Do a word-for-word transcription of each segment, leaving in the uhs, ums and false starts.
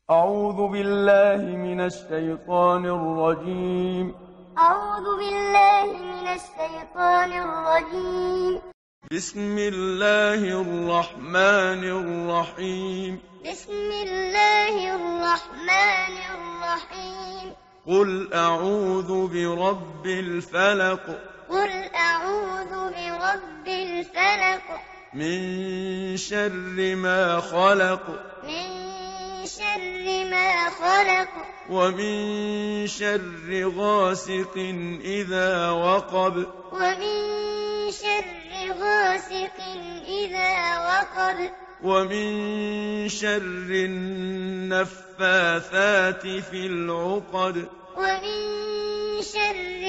أعوذ بالله من الشيطان الرجيم. أعوذ بالله من الشيطان الرجيم. بسم الله الرحمن الرحيم. بسم الله الرحمن الرحيم. قل أعوذ برب الفلق. قل أعوذ برب الفلق. من شر ما خلق. من شر ما خلق. ومن شر غاسق إذا وقب. ومن شر غاسق إذا وقب. ومن شر النفاثات في العقد. ومن شر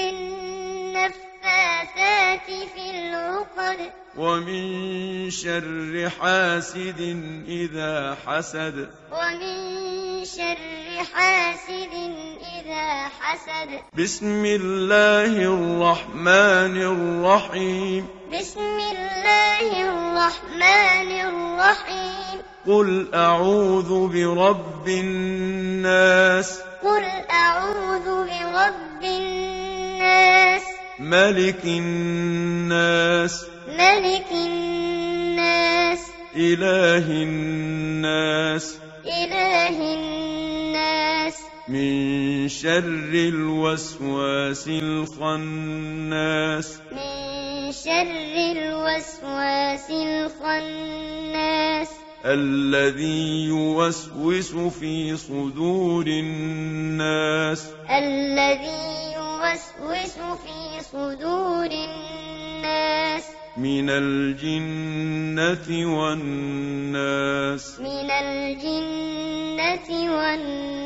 النفاثات في العقد. ومن شر حاسد إذا حسد. ومن شر حاسد إذا حسد. بسم الله الرحمن الرحيم. بسم الله الرحمن الرحيم. قل أعوذ برب الناس. قل أعوذ برب الناس. ملك الناس. ملك الناس. إله الناس. إله الناس. من شر الوسواس الخناس. من شر الوسواس الخناس. الذي يوسوس في صدور الناس. الذي يوسوس في صدور الناس. من الجنة والناس. من الجنة والناس.